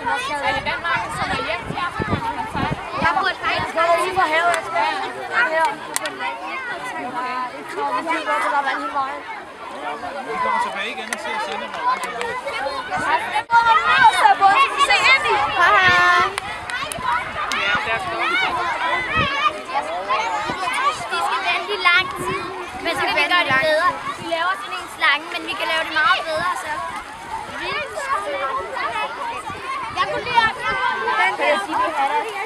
Er det den vej, som er hjem til Afrika, når man sejler? Jeg burde faktisk lige på havet. Jeg skal her. Ikke komme til, hvor der er vand hele vejen. Vi kommer tilbage igen og ser senere, hvor langt det er. se ind i. Ja, der står. Vi skal vente i lang tid, men så kan vi gøre det bedre. Vi laver sådan en slange, men vi kan lave det meget bedre, så. Jeg kunne lide at